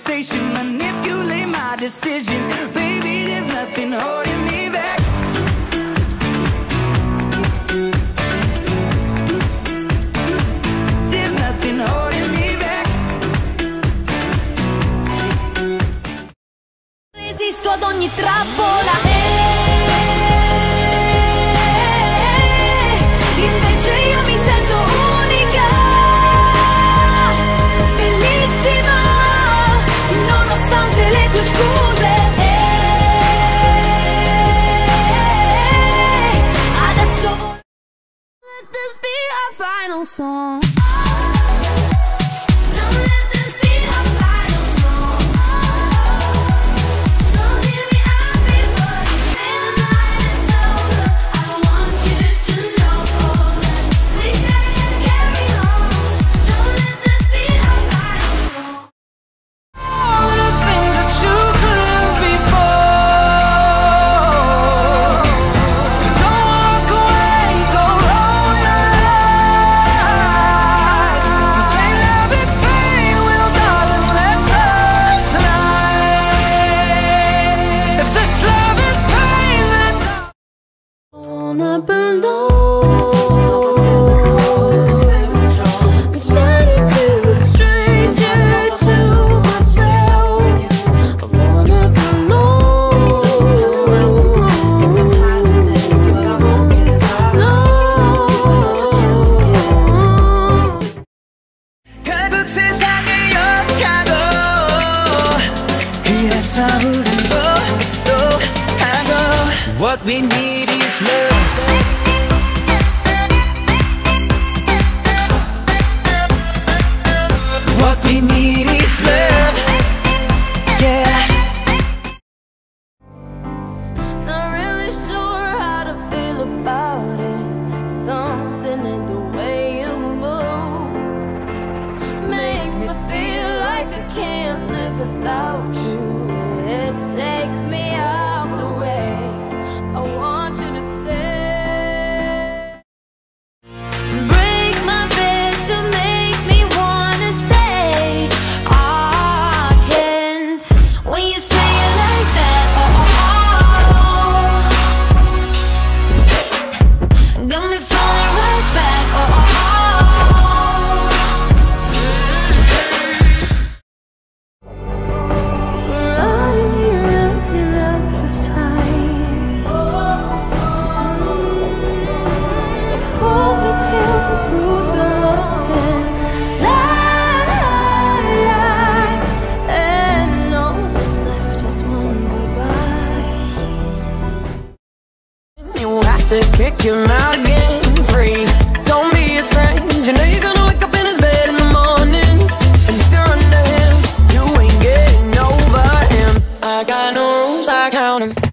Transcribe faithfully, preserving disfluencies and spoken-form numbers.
conversation, manipulate my decisions. Baby, there's nothing holding me back. There's nothing holding me back. Resisto ad ogni trappola, eh, invece io mi sento unica, bellissima, nonostante le tue scuse, eh, adesso voglio. Let this be our final song. What we need is love. What we need is love. Yeah. Not really sure how to feel about it. Something in the way you move makes me feel like I can't live without you. It takes me out the way. I want you to stay. Break my bed to make me wanna stay. I can't when you say it like that. Oh, got me falling right back. Oh, to kick him out again, free. Don't be a stranger. Know you're gonna wake up in his bed in the morning, and if you're under him, you ain't getting over him. I got no rules, I count 'em.